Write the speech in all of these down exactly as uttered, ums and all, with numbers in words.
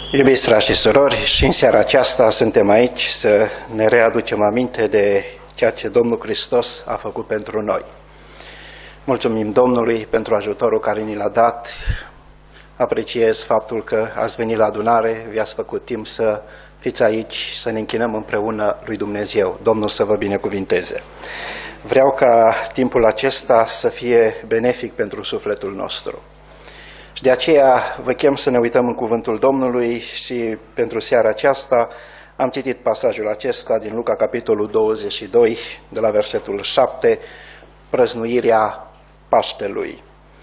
Iubiți frați și surori, și în seara aceasta suntem aici să ne readucem aminte de ceea ce Domnul Hristos a făcut pentru noi. Mulțumim Domnului pentru ajutorul care ni l-a dat. Apreciez faptul că ați venit la adunare, vi-ați făcut timp să fiți aici, să ne închinăm împreună lui Dumnezeu. Domnul să vă binecuvinteze. Vreau ca timpul acesta să fie benefic pentru sufletul nostru. Și de aceea vă chem să ne uităm în cuvântul Domnului și pentru seara aceasta am citit pasajul acesta din Luca, capitolul douăzeci și doi, de la versetul șapte, prăznuirea Paștelui.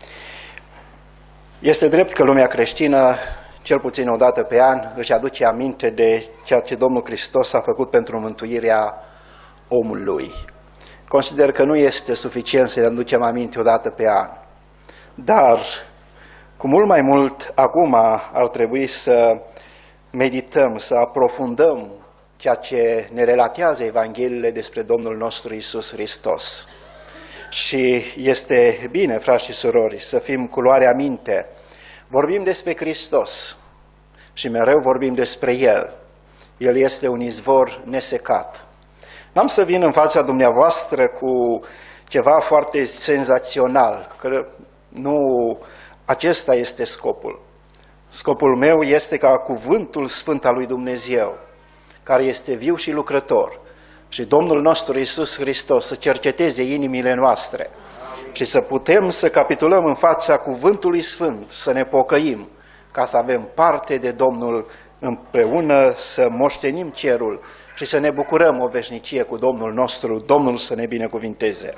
Este drept că lumea creștină, cel puțin o dată pe an, își aduce aminte de ceea ce Domnul Hristos a făcut pentru mântuirea omului. Consider că nu este suficient să ne aducem aminte o dată pe an, dar cu mult mai mult, acum ar trebui să medităm, să aprofundăm ceea ce ne relatează Evangheliile despre Domnul nostru Iisus Hristos. Și este bine, frați și surori, să fim cu luarea minte. Vorbim despre Hristos și mereu vorbim despre El. El este un izvor nesecat. N-am să vin în fața dumneavoastră cu ceva foarte senzațional, că nu acesta este scopul. Scopul meu este ca cuvântul sfânt al lui Dumnezeu, care este viu și lucrător, și Domnul nostru Iisus Hristos să cerceteze inimile noastre și să putem să capitulăm în fața cuvântului sfânt, să ne pocăim, ca să avem parte de Domnul împreună, să moștenim cerul și să ne bucurăm o veșnicie cu Domnul nostru, Domnul să ne binecuvinteze.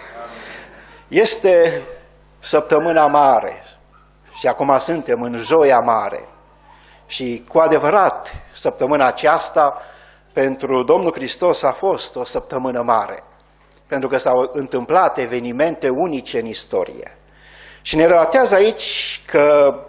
Este săptămâna mare și acum suntem în Joia Mare și cu adevărat săptămâna aceasta pentru Domnul Hristos a fost o săptămână mare, pentru că s-au întâmplat evenimente unice în istorie. Și ne relatează aici că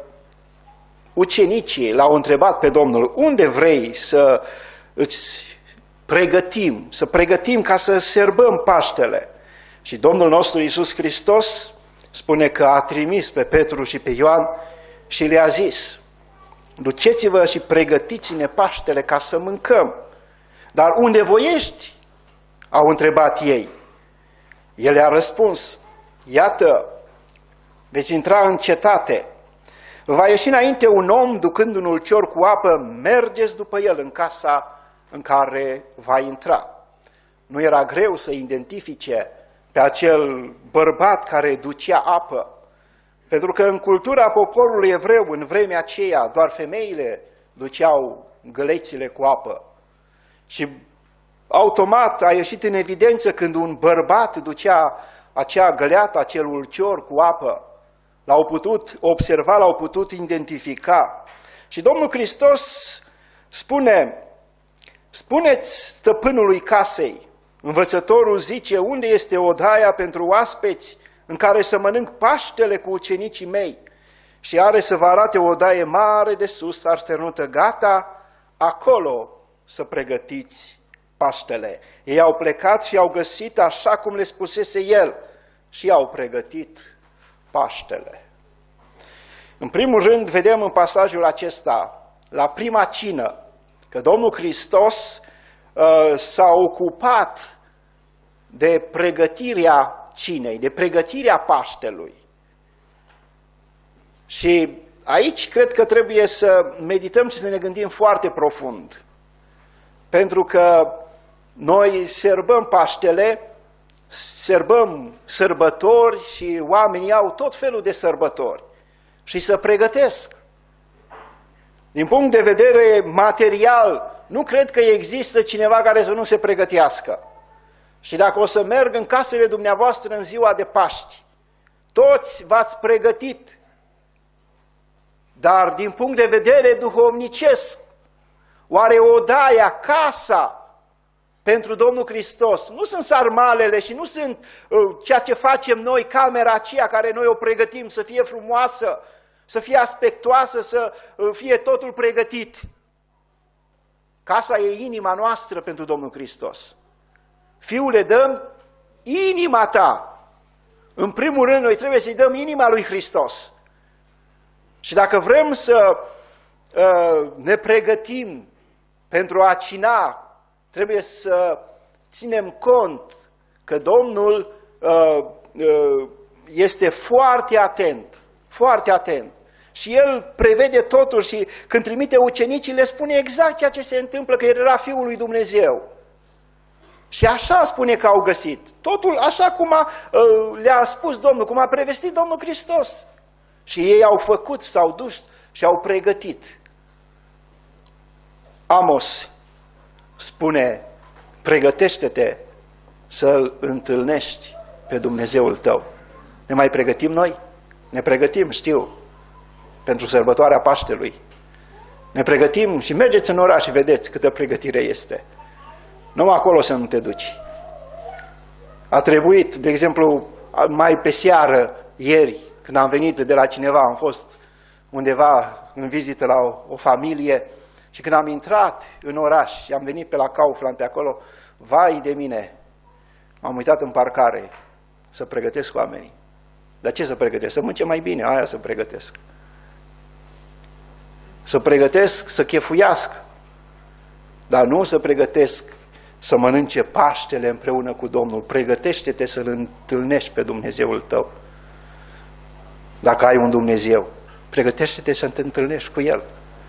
ucenicii l-au întrebat pe Domnul: unde vrei să îți pregătim, să pregătim ca să sărbăm Paștele? Și Domnul nostru Iisus Hristos spune că a trimis pe Petru și pe Ioan și le-a zis: duceți-vă și pregătiți-ne Paștele ca să mâncăm. Dar unde voiești? Au întrebat ei. El le-a răspuns: iată, veți intra în cetate, va ieși înainte un om ducând un ulcior cu apă, mergeți după el în casa în care va intra. Nu era greu să identifice pe acel bărbat care ducea apă, pentru că în cultura poporului evreu, în vremea aceea, doar femeile duceau gălețile cu apă. Și automat a ieșit în evidență când un bărbat ducea acea găleată, acel ulcior cu apă. L-au putut observa, l-au putut identifica. Și Domnul Hristos spune: spuneți stăpânului casei. Învățătorul zice: unde este odaia pentru oaspeți în care să mănânc Paștele cu ucenicii mei? Și are să vă arate o odaie mare de sus, așternută, gata, acolo să pregătiți Paștele. Ei au plecat și au găsit așa cum le spusese el și au pregătit Paștele. În primul rând, vedem în pasajul acesta, la prima cină, că Domnul Hristos uh, s-a ocupat de pregătirea cinei, de pregătirea Paștelui. Și aici cred că trebuie să medităm și să ne gândim foarte profund. Pentru că noi sărbăm Paștele, sărbăm sărbători și oamenii au tot felul de sărbători și se pregătesc. Din punct de vedere material, nu cred că există cineva care să nu se pregătească. Și dacă o să merg în casele dumneavoastră în ziua de Paști, toți v-ați pregătit. Dar din punct de vedere duhovnicesc, oare odaia, casa pentru Domnul Hristos nu sunt sarmalele și nu sunt uh, ceea ce facem noi, camera aceea care noi o pregătim să fie frumoasă, să fie aspectoasă, să uh, fie totul pregătit. Casa e inima noastră pentru Domnul Hristos. Fiule, dăm inima ta. În primul rând, noi trebuie să-i dăm inima lui Hristos. Și dacă vrem să ne pregătim pentru a cina, trebuie să ținem cont că Domnul este foarte atent, foarte atent. Și El prevede totul și când trimite ucenicii le spune exact ceea ce se întâmplă, că El era Fiul lui Dumnezeu. Și așa spune că au găsit. Totul așa cum a, le-a spus Domnul, cum a prevestit Domnul Hristos. Și ei au făcut, s-au dus și au pregătit. Amos spune, pregătește-te să-L întâlnești pe Dumnezeul tău. Ne mai pregătim noi? Ne pregătim, știu, pentru sărbătoarea Paștelui. Ne pregătim și mergeți în oraș și vedeți câtă pregătire este. Nu acolo să nu te duci. A trebuit, de exemplu, mai pe seară, ieri, când am venit de la cineva, am fost undeva în vizită la o, o familie și când am intrat în oraș și am venit pe la Kaufland pe acolo, vai de mine, m-am uitat în parcare să pregătesc oamenii. Dar ce să pregătesc? Să mănânce mai bine, aia să pregătesc. Să pregătesc, să chefuiască, dar nu să pregătesc să mănânce Paștele împreună cu Domnul. Pregătește-te să-L întâlnești pe Dumnezeul tău. Dacă ai un Dumnezeu, pregătește-te să te întâlnești cu El.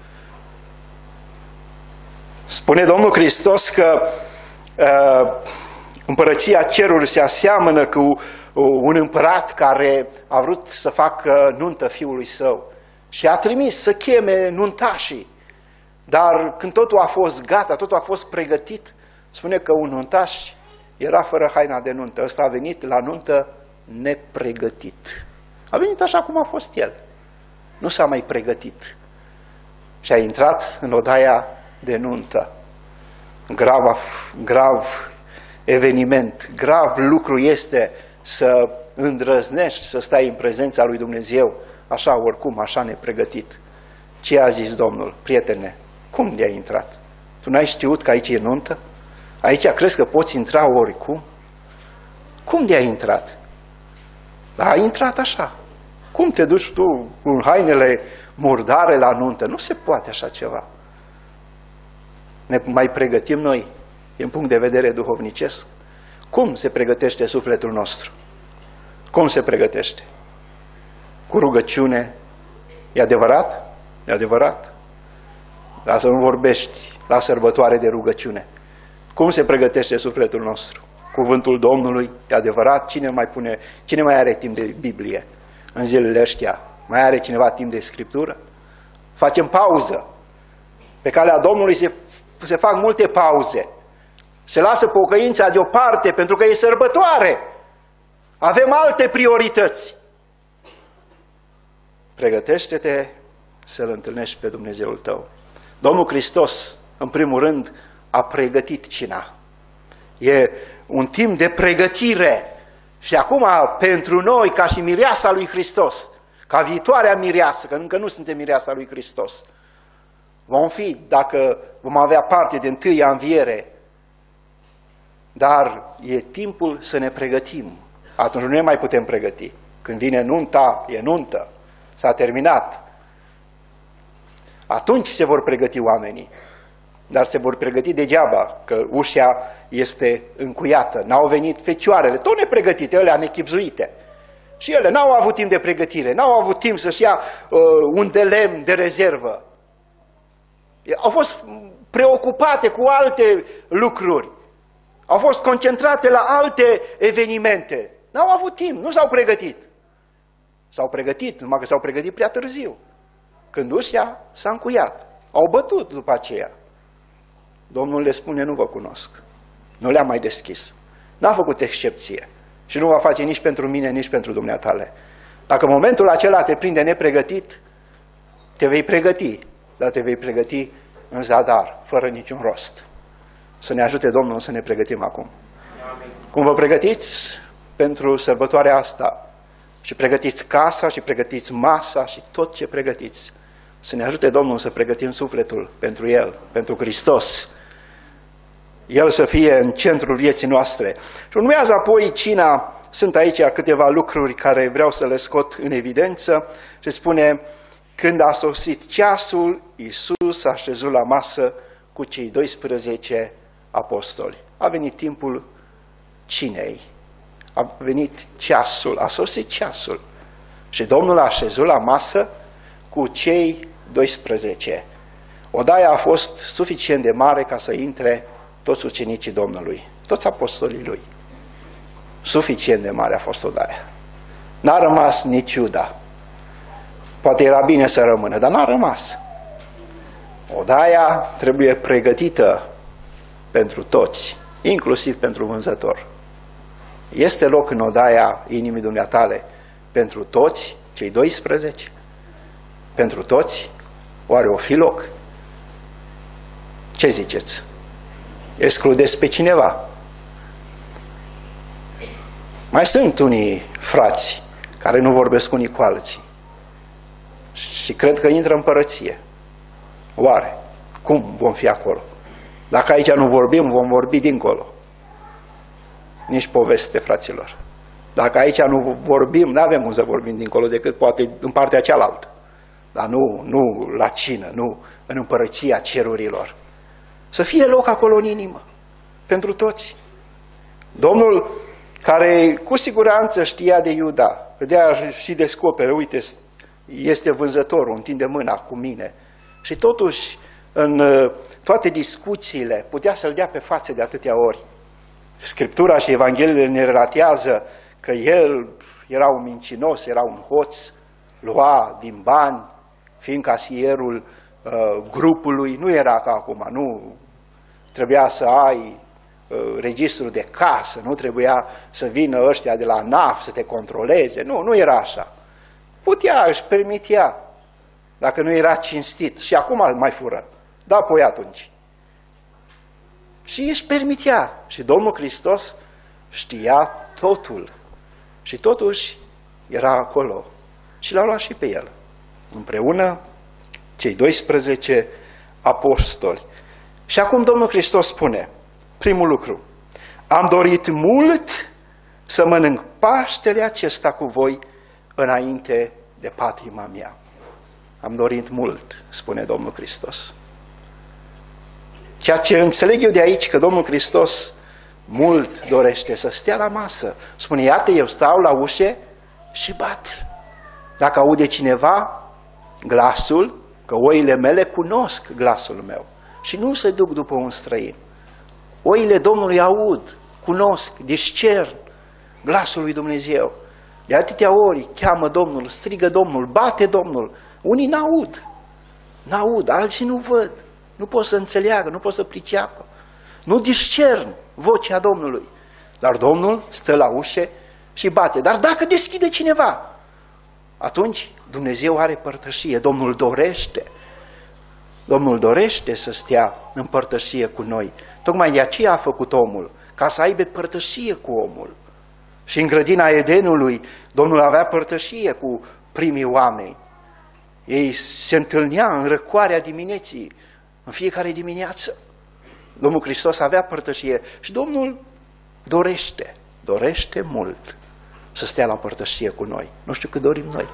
Spune Domnul Hristos că uh, împărăția cerului se aseamănă cu un împărat care a vrut să facă nuntă fiului său și a trimis să cheme nuntașii. Dar când totul a fost gata, totul a fost pregătit, spune că un nuntaș era fără haina de nuntă. Ăsta a venit la nuntă nepregătit. A venit așa cum a fost el. Nu s-a mai pregătit. Și a intrat în odaia de nuntă. Grav, grav eveniment, grav lucru este să îndrăznești să stai în prezența lui Dumnezeu, așa oricum, așa nepregătit. Ce a zis Domnul? Prietene, cum de-ai intrat? Tu n-ai știut că aici e nuntă? Aici crezi că poți intra oricum? Cum de-ai intrat? Dar ai intrat așa. Cum te duci tu cu hainele murdare la nuntă? Nu se poate așa ceva. Ne mai pregătim noi din punct de vedere duhovnicesc? Cum se pregătește sufletul nostru? Cum se pregătește? Cu rugăciune. E adevărat? E adevărat? Dar să nu vorbești la sărbătoare de rugăciune. Cum se pregătește sufletul nostru? Cuvântul Domnului, e adevărat? Cine mai pune, cine mai are timp de Biblie în zilele astea? Mai are cineva timp de Scriptură? Facem pauză. Pe calea Domnului se, se fac multe pauze. Se lasă pocăința deoparte pentru că e sărbătoare. Avem alte priorități. Pregătește-te să-L întâlnești pe Dumnezeul tău. Domnul Hristos, în primul rând, a pregătit cina. E un timp de pregătire. Și acum, pentru noi, ca și mireasa lui Hristos, ca viitoarea mireasă, că încă nu suntem mireasa lui Hristos, vom fi, dacă vom avea parte de întâia înviere, dar e timpul să ne pregătim. Atunci nu ne mai putem pregăti. Când vine nunta, e nuntă. S-a terminat. Atunci se vor pregăti oamenii. Dar se vor pregăti degeaba, că ușa este încuiată. N-au venit fecioarele, tot nepregătite, alea nechipzuite. Și ele n-au avut timp de pregătire, n-au avut timp să-și ia uh, un de lemn de rezervă. Au fost preocupate cu alte lucruri. Au fost concentrate la alte evenimente. N-au avut timp, nu s-au pregătit. S-au pregătit, numai că s-au pregătit prea târziu. Când ușa s-a încuiat. Au bătut după aceea. Domnul le spune, nu vă cunosc. Nu le-am mai deschis. N-a făcut excepție. Și nu va face nici pentru mine, nici pentru dumneatale. Dacă în momentul acela te prinde nepregătit, te vei pregăti, dar te vei pregăti în zadar, fără niciun rost. Să ne ajute Domnul să ne pregătim acum. Amin. Cum vă pregătiți pentru sărbătoarea asta și pregătiți casa și pregătiți masa și tot ce pregătiți, să ne ajute Domnul să pregătim sufletul pentru El, pentru Hristos. El să fie în centrul vieții noastre. Și urmează apoi cina. Sunt aici câteva lucruri care vreau să le scot în evidență și spune Când a sosit ceasul, Iisus a așezut la masă cu cei doisprezece apostoli. A venit timpul cinei. A venit ceasul, a sosit ceasul. Și Domnul a așezut la masă cu cei doisprezece. Odaia a fost suficient de mare ca să intre toți ucenicii Domnului, toți apostolii lui. Suficient de mare a fost odaia. N-a rămas nici Iuda. Poate era bine să rămână, dar n-a rămas. Odaia trebuie pregătită pentru toți, inclusiv pentru vânzător. Este loc în odaia inimii dumneatale pentru toți, cei doisprezece? Pentru toți? Oare o fi loc? Ce ziceți? Excludeți pe cineva? Mai sunt unii frați care nu vorbesc unii cu alții și cred că intră în împărăție. Oare? Cum vom fi acolo? Dacă aici nu vorbim, vom vorbi dincolo. Nici poveste, fraților. Dacă aici nu vorbim, nu avem cum să vorbim dincolo, decât poate în partea cealaltă. Dar nu, nu la cină, nu în împărăția cerurilor. Să fie loc acolo în inimă, pentru toți. Domnul, care cu siguranță știa de Iuda, vedea și descoperă, uite, este vânzătorul, întinde mâna cu mine. Și totuși, în toate discuțiile, putea să-l dea pe față de atâtea ori. Scriptura și Evangheliile ne relatează că el era un mincinos, era un hoț, lua din bani, fiind casierul uh, grupului, nu era ca acum, nu trebuia să ai uh, registru de casă, nu trebuia să vină ăștia de la N A F să te controleze, nu, nu era așa. Putea, își permitea, dacă nu era cinstit, și acum mai fură, da, apoi atunci. Și își permitea. Și Domnul Hristos știa totul. Și totuși era acolo. Și l-a luat și pe el. Împreună cei doisprezece apostoli. Și acum Domnul Hristos spune, primul lucru, am dorit mult să mănânc Paștele acesta cu voi înainte de patima mea. Am dorit mult, spune Domnul Hristos. Ceea ce înțeleg eu de aici, că Domnul Hristos mult dorește să stea la masă. Spune, iată, eu stau la ușe și bat. Dacă aude cineva glasul, că oile mele cunosc glasul meu și nu se duc după un străin. Oile Domnului aud, cunosc, discern glasul lui Dumnezeu. De atâtea ori cheamă Domnul, strigă Domnul, bate Domnul. Unii n-aud, n-aud, alții nu văd. Nu pot să înțeleagă, nu pot să priceapă. Nu discern vocea Domnului. Dar Domnul stă la ușe și bate. Dar dacă deschide cineva, atunci Dumnezeu are părtășie. Domnul dorește. Domnul dorește să stea în părtășie cu noi. Tocmai de aceea a făcut omul, ca să aibă părtășie cu omul. Și în grădina Edenului, Domnul avea părtășie cu primii oameni. Ei se întâlnea în răcoarea dimineții, în fiecare dimineață. Domnul Hristos avea părtășie și Domnul dorește, dorește mult să stea la părtășie cu noi. Nu știu cât dorim noi.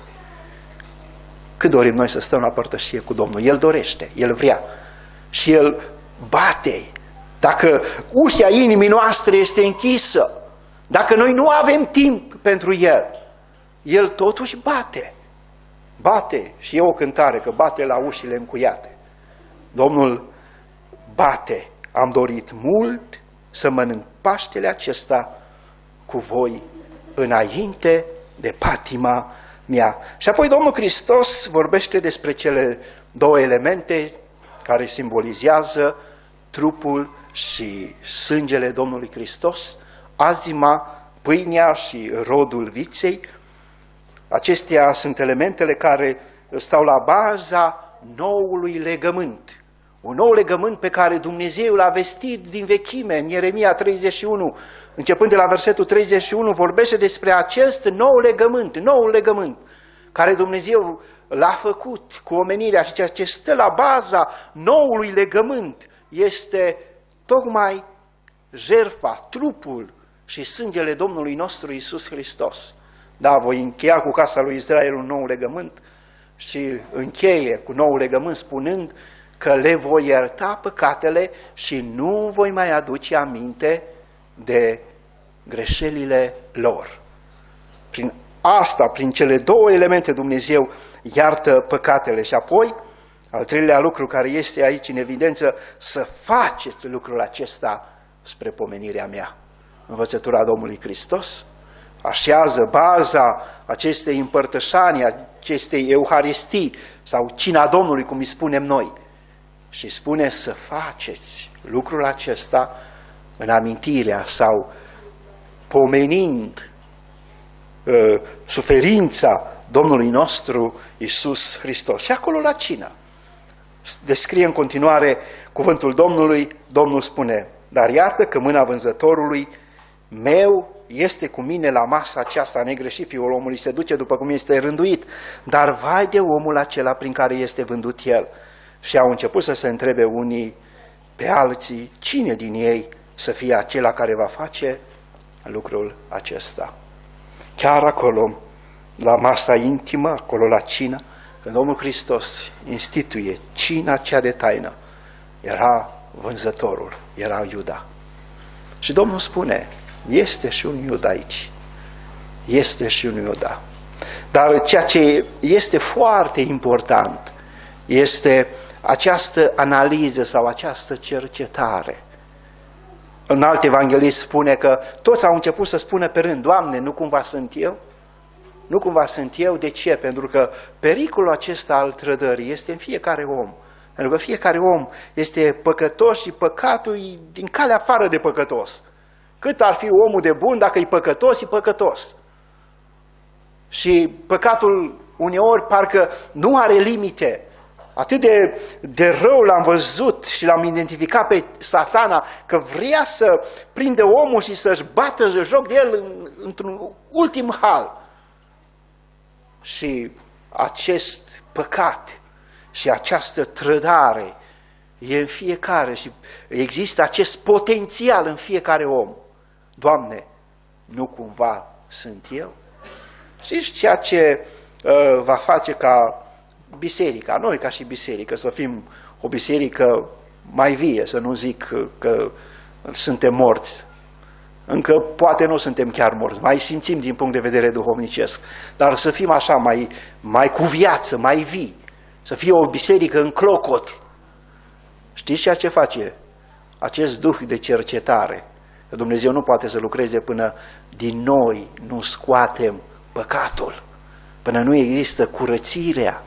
Cât dorim noi să stăm la părtășie cu Domnul? El dorește, El vrea și El bate. Dacă ușa inimii noastre este închisă, dacă noi nu avem timp pentru El, El totuși bate. Bate, și e o cântare, că bate la ușile încuiate. Domnul bate. Am dorit mult să mănânc Paștele acesta cu voi înainte de patima mea. Și apoi Domnul Hristos vorbește despre cele două elemente care simbolizează trupul și sângele Domnului Hristos, azima, pâinea și rodul viței. Acestea sunt elementele care stau la baza noului legământ. Un nou legământ pe care Dumnezeu l-a vestit din vechime, în Ieremia treizeci și unu, începând de la versetul treizeci și unu, vorbește despre acest nou legământ, nou legământ, care Dumnezeu l-a făcut cu omenirea și ceea ce stă la baza noului legământ este tocmai jertfa, trupul și sângele Domnului nostru Iisus Hristos. Da, voi încheia cu casa lui Israel un nou legământ și încheie cu nou legământ spunând că le voi ierta păcatele și nu voi mai aduce aminte de greșelile lor. Prin asta, prin cele două elemente, Dumnezeu iartă păcatele. Și apoi, al treilea lucru care este aici în evidență, să faceți lucrul acesta spre pomenirea mea. Învățătura Domnului Hristos așează baza acestei împărtășanii, acestei euharistii sau cina Domnului, cum îi spunem noi. Și spune să faceți lucrul acesta în amintirea sau pomenind uh, suferința Domnului nostru Iisus Hristos. Și acolo la cină descrie în continuare cuvântul Domnului. Domnul spune: dar iată că mâna vânzătorului meu este cu mine la masa aceasta, negreșit, Fiul omului se duce după cum este rânduit, dar vai de omul acela prin care este vândut el. Și au început să se întrebe unii pe alții cine din ei să fie acela care va face lucrul acesta. Chiar acolo, la masa intimă, acolo la cină, când Domnul Hristos instituie cina cea de taină, era vânzătorul, era Iuda. Și Domnul spune: este și un Iuda aici. Este și un Iuda. Dar ceea ce este foarte important este această analiză sau această cercetare. Un alt evanghelist spune că toți au început să spună pe rând: Doamne, nu cumva sunt eu? Nu cumva sunt eu? De ce? Pentru că pericolul acesta al trădării este în fiecare om. Pentru că fiecare om este păcătos și păcatul e din calea afară de păcătos. Cât ar fi omul de bun, dacă e păcătos, e păcătos. Și păcatul uneori parcă nu are limite. Atât de, de rău l-am văzut și l-am identificat pe Satana, că vrea să prinde omul și să-și bată joc de el în, într-un ultim hal. Și acest păcat și această trădare e în fiecare și există acest potențial în fiecare om. Doamne, nu cumva sunt eu? Știți ceea ce uh, va face ca biserica, noi ca și biserică, să fim o biserică mai vie, să nu zic că suntem morți. Încă poate nu suntem chiar morți, mai simțim din punct de vedere duhovnicesc, dar să fim așa mai, mai cu viață, mai vii, să fie o biserică în clocot. Știți ceea ce face acest duh de cercetare? Că Dumnezeu nu poate să lucreze până din noi nu scoatem păcatul, până nu există curățirea,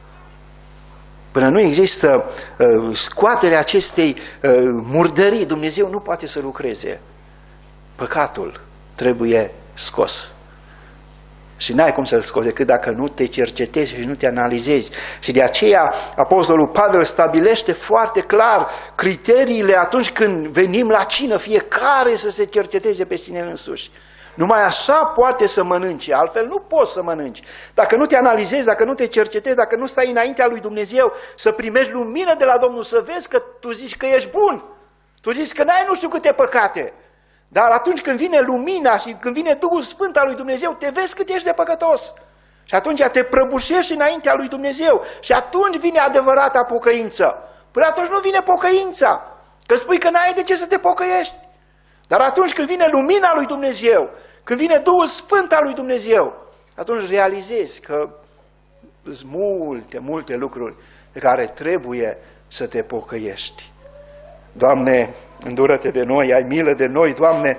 până nu există uh, scoaterea acestei uh, murdării. Dumnezeu nu poate să lucreze. Păcatul trebuie scos. Și n-ai cum să-l scoți decât dacă nu te cercetezi și nu te analizezi. Și de aceea Apostolul Pavel stabilește foarte clar criteriile atunci când venim la cină, fiecare să se cerceteze pe sine însuși. Numai așa poate să mănânce, altfel nu poți să mănânci. Dacă nu te analizezi, dacă nu te cercetezi, dacă nu stai înaintea lui Dumnezeu să primești lumină de la Domnul, să vezi că tu zici că ești bun, tu zici că n-ai nu știu câte păcate, dar atunci când vine lumina și când vine Duhul Sfânt al lui Dumnezeu, te vezi cât ești de păcătos. Și atunci te prăbușești înaintea lui Dumnezeu și atunci vine adevărata pocăință. Până atunci nu vine pocăința, că spui că n-ai de ce să te pocăiești. Dar atunci când vine lumina lui Dumnezeu, când vine Duhul Sfânt al lui Dumnezeu, atunci realizezi că sunt multe, multe lucruri de care trebuie să te pocăiești. Doamne, îndură-te de noi, ai milă de noi, Doamne,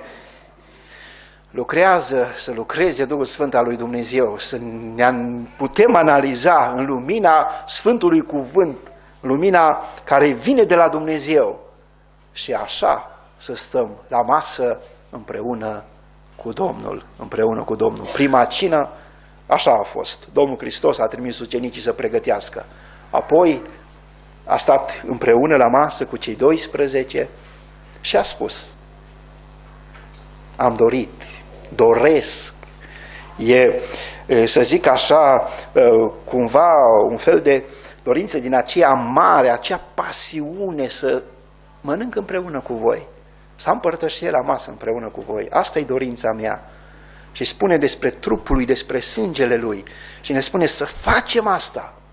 lucrează, să lucreze Duhul Sfânt al lui Dumnezeu, să ne putem analiza în lumina Sfântului Cuvânt, în lumina care vine de la Dumnezeu și așa să stăm la masă împreună cu Domnul, împreună cu Domnul. Prima cină, așa a fost. Domnul Hristos a trimis ucenicii să pregătească. Apoi a stat împreună la masă cu cei doisprezece și a spus: am dorit, doresc. E, să zic așa, cumva un fel de dorință din aceea mare, acea pasiune să mănânc împreună cu voi, să am părtășie la masă împreună cu voi. Asta e dorința mea. Și spune despre trupul lui, despre sângele lui. Și ne spune să facem asta.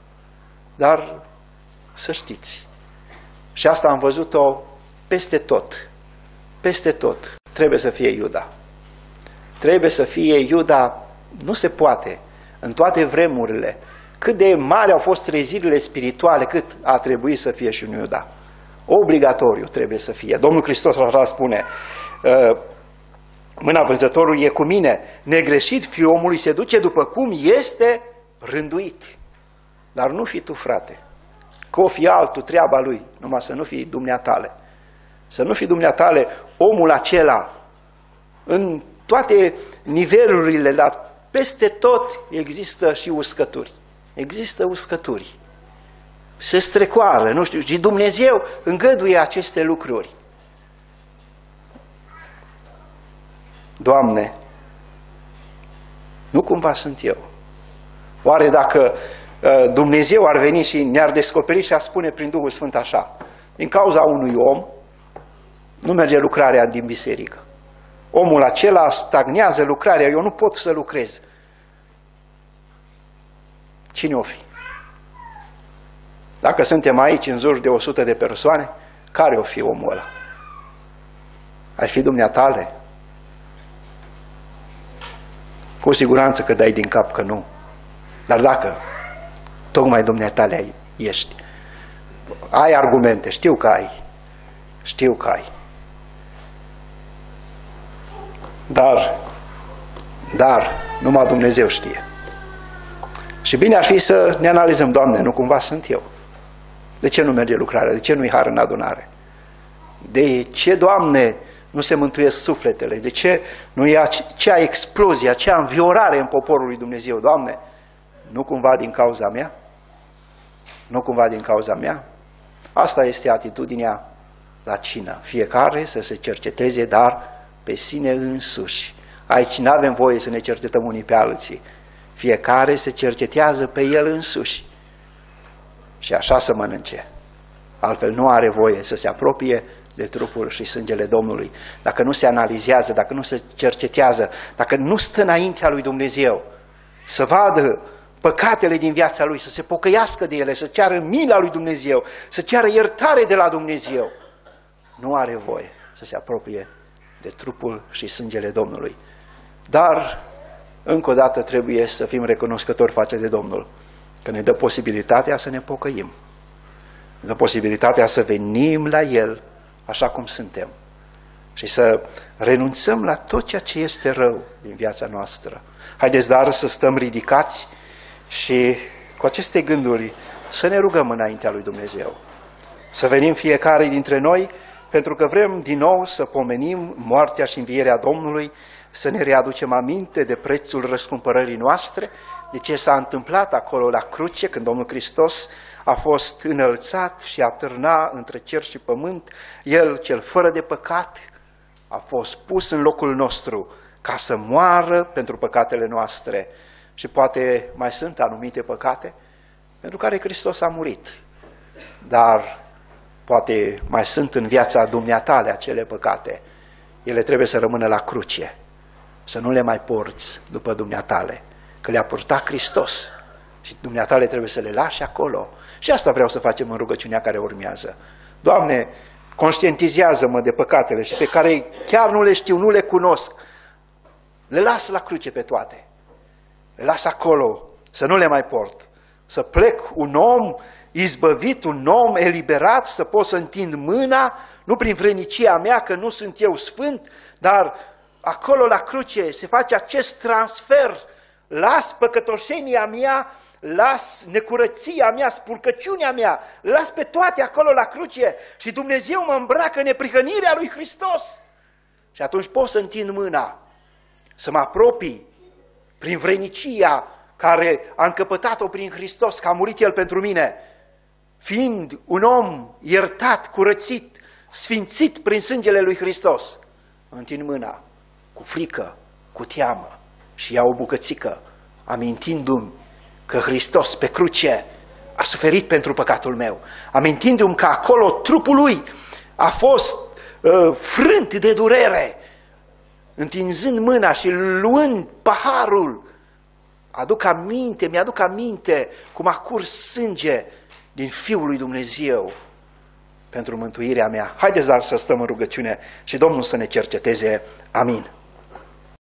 Dar să știți, și asta am văzut-o peste tot, peste tot, trebuie să fie Iuda. Trebuie să fie Iuda, nu se poate, în toate vremurile, cât de mari au fost trezirile spirituale, cât a trebuit să fie și un Iuda. Obligatoriu trebuie să fie. Domnul Hristos așa spune, mâna vânzătorului e cu mine, negreșit fiul omului se duce după cum este rânduit. Dar nu fi tu, frate, că o fi altul, treaba lui, numai să nu fii dumneatale. Să nu fii dumneatale omul acela. În toate nivelurile, la peste tot există și uscături. Există uscături. Se strecoară, nu știu, și Dumnezeu îngăduie aceste lucruri. Doamne, nu cumva sunt eu. Oare dacă uh, Dumnezeu ar veni și ne-ar descoperi și ar spune prin Duhul Sfânt așa, din cauza unui om, nu merge lucrarea din biserică. Omul acela stagnează lucrarea, eu nu pot să lucrez. Cine o fi? Dacă suntem aici în jur de o sută de persoane, care o fi omul ăla? Ai fi dumneatale? Cu siguranță că dai din cap că nu. Dar dacă tocmai dumneatale ești, ai argumente, știu că ai, știu că ai. Dar, dar, numai Dumnezeu știe. Și bine ar fi să ne analizăm, Doamne, nu cumva sunt eu. De ce nu merge lucrarea? De ce nu-i har în adunare? De ce, Doamne, nu se mântuiesc sufletele? De ce nu e acea explozie, acea înviorare în poporul lui Dumnezeu? Doamne, nu cumva din cauza mea? Nu cumva din cauza mea? Asta este atitudinea la cină. Fiecare să se cerceteze, dar pe sine însuși. Aici nu avem voie să ne cercetăm unii pe alții. Fiecare se cercetează pe el însuși. Și așa să mănânce. Altfel nu are voie să se apropie de trupul și sângele Domnului. Dacă nu se analizează, dacă nu se cercetează, dacă nu stă înaintea lui Dumnezeu, să vadă păcatele din viața lui, să se pocăiască de ele, să ceară mila lui Dumnezeu, să ceară iertare de la Dumnezeu, nu are voie să se apropie de trupul și sângele Domnului. Dar, încă o dată, trebuie să fim recunoscători față de Domnul, că ne dă posibilitatea să ne pocăim. Ne dă posibilitatea să venim la El așa cum suntem și să renunțăm la tot ceea ce este rău din viața noastră. Haideți, dar, să stăm ridicați și cu aceste gânduri să ne rugăm înaintea lui Dumnezeu. Să venim fiecare dintre noi, pentru că vrem din nou să pomenim moartea și învierea Domnului, să ne readucem aminte de prețul răscumpărării noastre, de ce s-a întâmplat acolo la cruce, când Domnul Hristos a fost înălțat și a târna între cer și pământ. El, cel fără de păcat, a fost pus în locul nostru ca să moară pentru păcatele noastre. Și poate mai sunt anumite păcate pentru care Hristos a murit, dar poate mai sunt în viața dumneatale acele păcate. Ele trebuie să rămână la cruce, să nu le mai porți după dumneatale, că le-a purtat Hristos și dumneatale trebuie să le lași acolo. Și asta vreau să facem în rugăciunea care urmează. Doamne, conștientizează-mă de păcatele și pe care chiar nu le știu, nu le cunosc. Le las la cruce pe toate. Le las acolo, să nu le mai port. Să plec un om izbăvit, un om eliberat, să pot să întind mâna, nu prin vrenicia mea, că nu sunt eu sfânt, dar acolo la cruce se face acest transfer. Las păcătoșenia mea, las necurăția mea, spurcăciunea mea, las pe toate acolo la cruce și Dumnezeu mă îmbracă în neprihănirea lui Hristos. Și atunci pot să întind mâna, să mă apropii prin vrenicia care a încăpătat-o prin Hristos, că a murit El pentru mine, fiind un om iertat, curățit, sfințit prin sângele lui Hristos. Întind mâna, cu frică, cu teamă și iau o bucățică, amintindu-mi că Hristos pe cruce a suferit pentru păcatul meu, amintindu-mi că acolo trupul Lui a fost uh, frânt de durere, întinzând mâna și luând paharul, aduc aminte, mi-aduc aminte cum a curs sânge din Fiul lui Dumnezeu pentru mântuirea mea. Haideți dar să stăm în rugăciune și Domnul să ne cerceteze. Amin.